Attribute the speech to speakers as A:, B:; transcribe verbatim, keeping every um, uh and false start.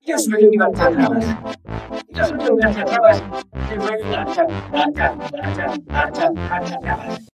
A: Yo soy un Garcha Travas. Yo soy un Garcha Travas. Y soy un Garcha, Garcha, Garcha, Garcha, Garcha Travas.